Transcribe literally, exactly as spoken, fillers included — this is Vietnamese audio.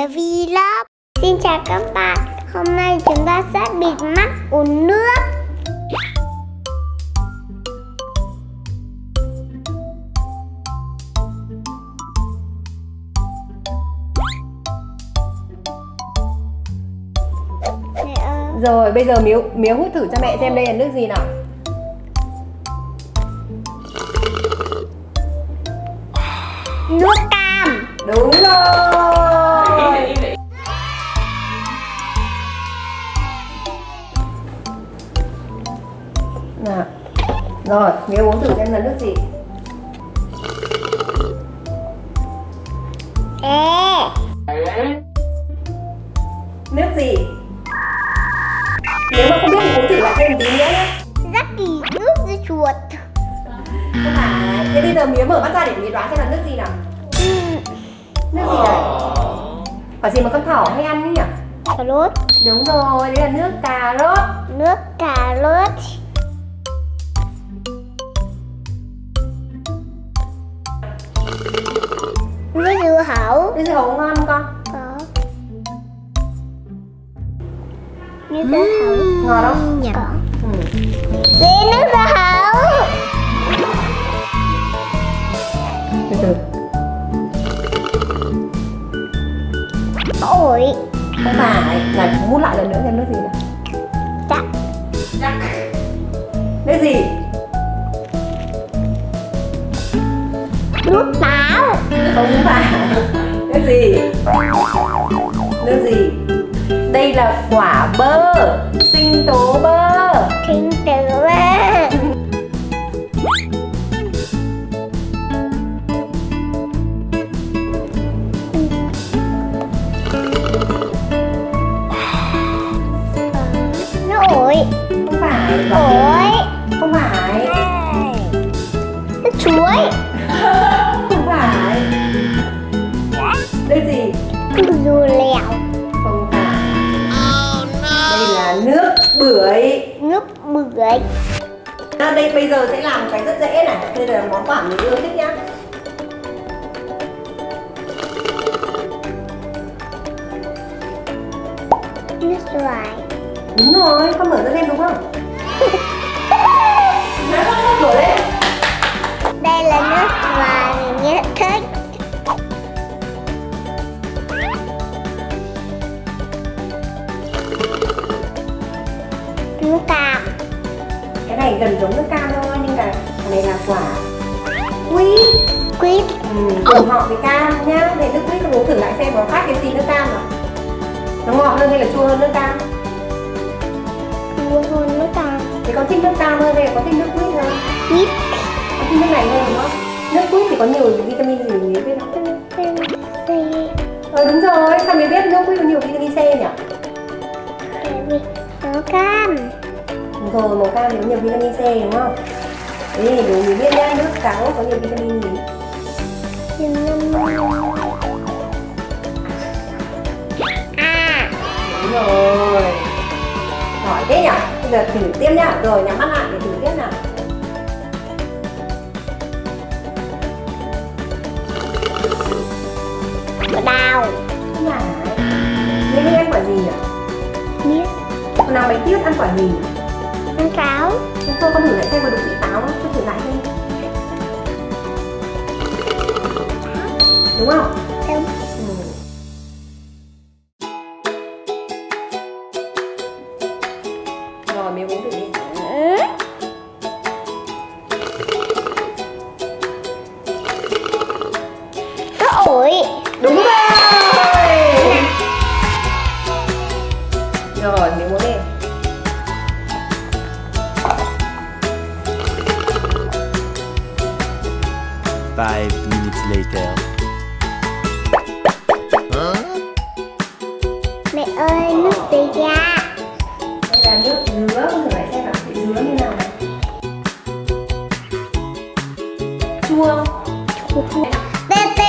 Mẹ Vlog. Xin chào các bạn. Hôm nay chúng ta sẽ bịt mắt uống nước. Mẹ ơi. Rồi bây giờ Miếu Miếu hút thử cho mẹ xem đây là nước gì nào. Nước cam. Đúng rồi. Nào. Rồi, Miếu uống thử xem là nước gì. Ê. Nước gì? Nếu mà không biết thì uống thử lại thêm một tí nữa nhé. Rất kỳ nước dưa chuột. Không phải. Thế bây giờ Miếu mở mắt ra để Miếu đoán xem là nước gì nào. Ừ. Nước gì đấy? Quả gì mà con thỏ hay ăn nhỉ? Cà rốt. Đúng rồi, đấy là nước cà rốt. Nước cà rốt. Nước dưa hấu. Nước dưa hấu ngon không con? Có. Nước dưa hấu. Ngọt không? Có. Ừ. Về nước dưa hấu. Từ từ. Ổi. Không phải. Này, mút lại lần nữa xem nước gì nào. Chắc. Chắc. Nước gì? Nước táo. Không phải. Nước gì? Nước gì? Đây là quả bơ. Sinh tố bơ. Sinh tố bơ. Nước ổi. Không phải. Ổi. Không phải. Nước chuối. Không phải. Nước gì? Nước dừa lèo. Không phải. Đây là nước bưởi. Nước bưởi. À, đây bây giờ sẽ làm một cái rất dễ này. Đây là món quả mình yêu thích nhá. Nước xoài. Đúng rồi, con mở ra xem đúng không? Nói con con mở lên. Đây là nước xoài mình rất thích. Nước cam. Cái này gần giống nước cam thôi, nhưng là cái này là quả quýt. Quýt. Ừ, cùng họ với cam nhá. Để nước quýt con uống thử lại xem có khác cái gì nước cam nào. Nó ngọt hơn hay là chua hơn nước cam? Chua hơn nước cam. Thì con thích nước cam hơn hay là con thích nước quýt hơn? Quýt. Con thích nước này hơn đúng không? Nước quýt thì có nhiều vitamin gì mình biết không? Vitamin C. Ờ đúng rồi, sao mình biết nước quýt có nhiều vitamin C nhỉ? Vì nó cam. Đúng rồi, màu cam thì có nhiều vitamin C đúng không? Thế thì đủ mình biết nhá, nước cà rốt có nhiều vitamin gì? À. Đúng rồi. Giỏi thế nhỉ? Bây giờ thử tiếp nhá. Rồi nhắm mắt lại để thử tiếp nào. Quả đào. Không phải. Nên đi ăn quả gì nhỉ? Biết. Con nào bánh tiết ăn quả gì nhỉ? Ăn táo. Chúng tôi con thử lại xem có đúng vị táo không? Tôi thử lại xem. Đúng không? Đúng. Ừ. Rồi mình uống thử đi. Ừ. Nước ổi. Đúng rồi. Rồi mình uống đi. Five minutes later. Mẹ ơi, nước gì ra? Đây là nước dứa, con thử lại xem nào, vị dứa như nào này. Chua không? Tê tê